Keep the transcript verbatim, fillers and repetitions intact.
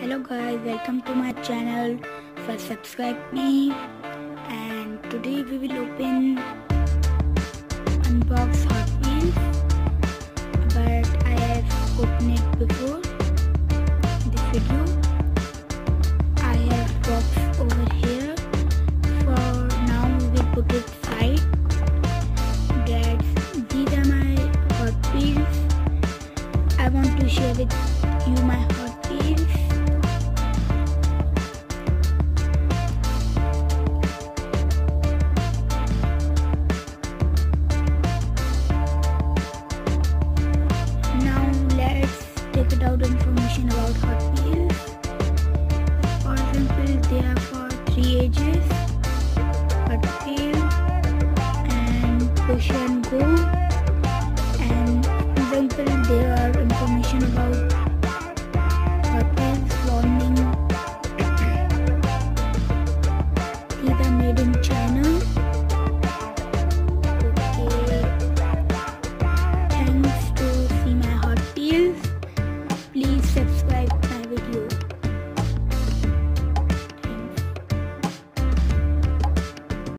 Hello guys, welcome to my channel. First subscribe me, and today we will open unbox Hot Wheels, but I have opened it before this video. I have box over here. For now we will put it aside. That's these are my Hot Wheels. I want to share with you my Hot Wheels. Now let's take it out and from